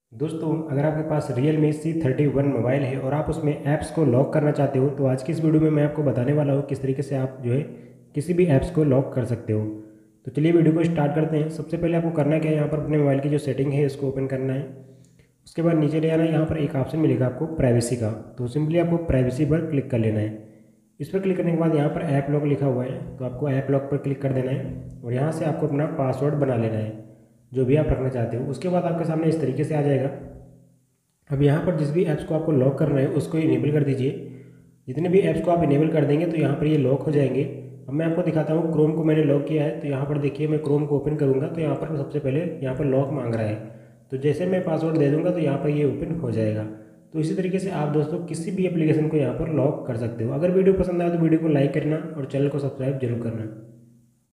दोस्तों, अगर आपके पास Realme C31 मोबाइल है और आप उसमें ऐप्स को लॉक करना चाहते हो तो आज की इस वीडियो में मैं आपको बताने वाला हूँ किस तरीके से आप जो है किसी भी ऐप्स को लॉक कर सकते हो। तो चलिए वीडियो को स्टार्ट करते हैं। सबसे पहले आपको करना क्या है, यहाँ पर अपने मोबाइल की जो सेटिंग है इसको ओपन करना है। उसके बाद नीचे ले आना है, यहाँ पर एक ऑप्शन मिलेगा आपको प्राइवेसी का, तो सिंपली आपको प्राइवेसी पर क्लिक कर लेना है। इस पर क्लिक करने के बाद यहाँ पर ऐप लॉक लिखा हुआ है, तो आपको ऐप लॉक पर क्लिक कर देना है और यहाँ से आपको अपना पासवर्ड बना लेना है जो भी आप रखना चाहते हो। उसके बाद आपके सामने इस तरीके से आ जाएगा। अब यहाँ पर जिस भी ऐप्स को आपको लॉक करना है उसको इनेबल कर दीजिए। जितने भी ऐप्स को आप इनेबल कर देंगे तो यहाँ पर ये लॉक हो जाएंगे। अब मैं आपको दिखाता हूँ, क्रोम को मैंने लॉक किया है तो यहाँ पर देखिए मैं क्रोम को ओपन करूँगा तो यहाँ पर सबसे पहले यहाँ पर लॉक मांग रहा है, तो जैसे मैं पासवर्ड दे दूँगा तो यहाँ पर ये ओपन हो जाएगा। तो इसी तरीके से आप दोस्तों किसी भी एप्लीकेशन को यहाँ पर लॉक कर सकते हो। अगर वीडियो पसंद आए तो वीडियो को लाइक करना और चैनल को सब्सक्राइब जरूर करना।